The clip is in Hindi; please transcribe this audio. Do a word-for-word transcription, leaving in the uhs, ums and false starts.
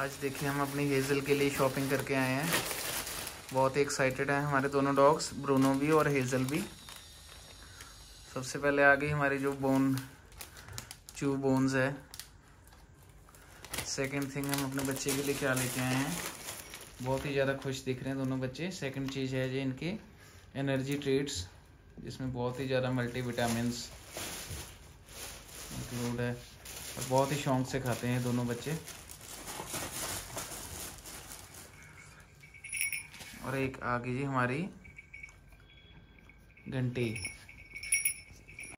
आज देखिए हम अपनी हेज़ल के लिए शॉपिंग करके आए हैं। बहुत ही एक्साइटेड हैं हमारे दोनों डॉग्स, ब्रूनो भी और हेज़ल भी। सबसे पहले आ गई हमारी जो बोन चू बोन्स है। सेकंड थिंग हम अपने बच्चे के लिए क्या लेके आए हैं। बहुत ही ज़्यादा खुश दिख रहे हैं दोनों बच्चे। सेकंड चीज़ है जी इनके एनर्जी ट्रीट्स, जिसमें बहुत ही ज़्यादा मल्टी विटामिन्स इंक्लूड है और बहुत ही शौक से खाते हैं दोनों बच्चे। और एक आ गई जी हमारी घंटी।